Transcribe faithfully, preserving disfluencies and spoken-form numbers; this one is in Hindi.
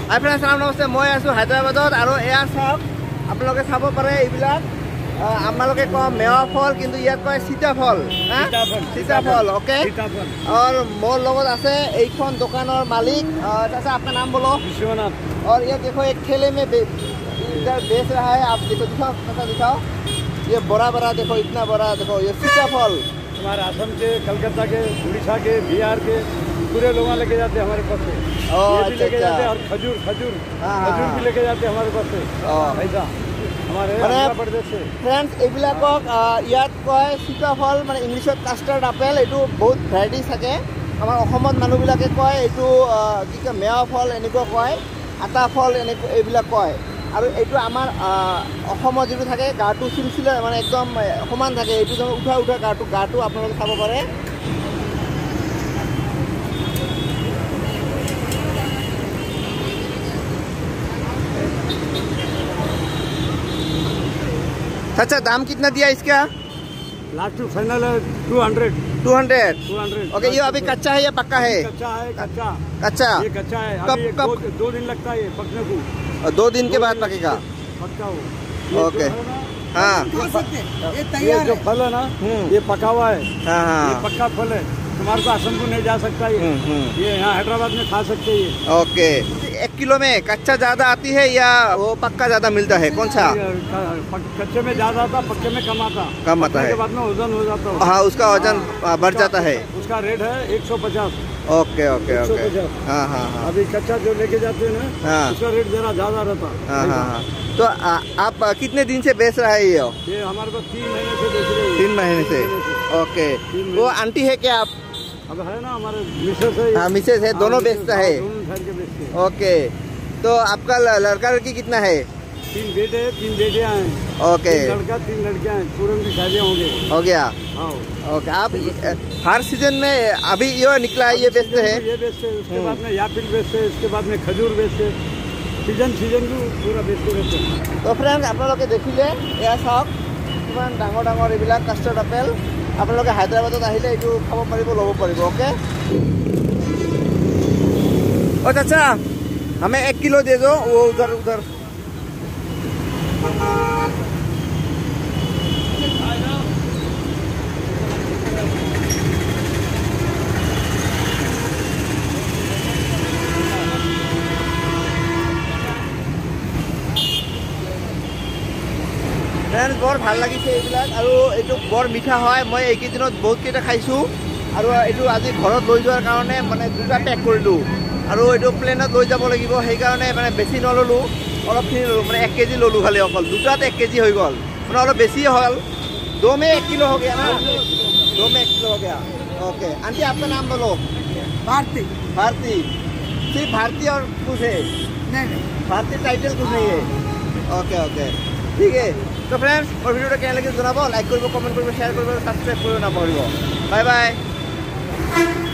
হাই ফ্ৰেণ্ডছ সালাম নমস্তে মই আছোঁ হায়দৰাবাদত আৰু এয়া চাওক আপোনালোকে চাব পাৰে এইবিলাক আমালোকে কওঁ মেৱা ফল কিন্তু ইয়াত কয় সীতাফল হা সীতাফল ওকে আৰু মোৰ লগত আছে এইখন দোকানৰ মালিক अच्छा आपका नाम बोलो विश्वनाथ और ये देखो एक ठेले में इधर बेच रहा है आप देखो दिखाओ कैसा दिखाओ ये बड़ा बड़ा देखो इतना बड़ा देखो ये सीताफल हमारे असम के कलकत्ता के उड़ीसा के बिहार के पूरे लोग लेके जाते हैं हमारे पास से ये भी लेके जाते हैं और खजूर खजूर खजूर भी लेके जाते हैं हमारे पास से ऐसा हमारे आंध्र प्रदेश से फ्रेंड्स এইবিলাকক ইয়াত কয় সীতাফল মানে ইংলিছত কাষ্টাৰ্ড আপেল এইটো বহুত ভেৰাইটি থাকে আমাৰ অসমত মানুহবিলাকে কয় এইটো কি কয় মেৱা ফল এনেকুৱা কয় আটা ফল এনেকুৱা এইবিলাক কয় আৰু এইটো আমাৰ অসমত যিটো থাকে গাটো চিলচিলা মানে একদম সমান থাকে এইটো যেন উঠা উঠা গাটো গাটো আপোনালোকে চাব পাৰে अच्छा दाम कितना दिया इसका लास्ट फाइनल है two hundred two hundred two hundred okay ये अभी कच्चा है या पक्का है कच्चा है कच्चा कच्चा ये कच्चा है कब अभी कब दो, दो दिन लगता है पकने को दो दिन के बाद पकेगा पक्का हो ओके हाँ ये तैयार जो फल है ना ये पका हुआ है हाँ हाँ ये पक्का फल है तुम्हारे को असम को नहीं जा सकता ये ये यहाँ हैदराबाद में खा सकते हैं ओके एक किलो में कच्चा ज्यादा आती है या वो पक्का ज्यादा मिलता है कौन सा कच्चे में ज्यादा आता पक्के में कम आता कम आता है बाद में वजन हो जाता है हाँ उसका वजन बढ़ जाता है उसका रेट है एक सौ पचास ओके ओके ओके हाँ हाँ हाँ अभी कच्चा जो लेके जाते हैं ना हाँ उसका रेट जरा ज्यादा रहता हाँ हाँ तो आ, आप कितने दिन से बेच रहा है ये ये हमारे पास तीन महीने से बेच रहे हैं तीन महीने से ओके वो आंटी है क्या आप अब है ना हमारे मिसेस है हाँ मिसेस है दोनों बेचता है ओके तो आपका लड़का लड़की कितना है तीन बेटे तीन बेटे हैं ओके लड़का तीन लड़कियां हैं पूरे की शादियां होंगे हो गया हाँ ओके आप हर सीजन में अभी ये निकला है ये बेचते हैं ये बेचते हैं उसके बाद में यापिल बेचते हैं उसके बाद में खजूर बेचते सीजन सीजन को पूरा बेचते रहते हैं तो फ्रेंड्स আপোনালোকে দেখিলে এয়া চাওক কিমান ডাঙৰ ডাঙৰ এইবিলাক কাষ্টাৰ্ড আপেল আপোনালোকে হায়দৰাবাদত আহিলে এইটো খাব পাৰিব ল'ব পাৰিব ओके ओ चाचा हमें एक किलो दे दो वो उधर उधर फ्रेंड्स बर ভাল লাগিছে এইবিলাক আৰু এইটো বৰ মিঠা হয় মই এইকেইদিনত বহুত কেইটা খাইছোঁ আৰু এইটো আজি ঘৰত লৈ যোৱাৰ কাৰণে মানে দুটা পেক কৰিলোঁ আৰু এইটো প্লেনত লৈ যাব লাগিব সেইকাৰণে মানে বেছি নললোঁ অলপখিনি ল'লোঁ মানে এক কেজি ল'লোঁ খালি অকল দুটাত এক কেজি হৈ গ'ল মানে অলপ বেছি হ'ল दो में एक किलो हो गया ना दो में एक किलो हो गया ओके आंटी आपका नाम बोलो भारती भारती सिर्फ भारती और कुछ है नहीं नहीं भारती टाइटल कुछ नहीं है ओके ओके ठीक है तो फ्रेंड्स और वीडियो केने लगे जनाबो लाइक करिबो कमेंट करिबो शेयर करिबो सब्सक्राइब करिबो ना पाहरिबो बाय बाय।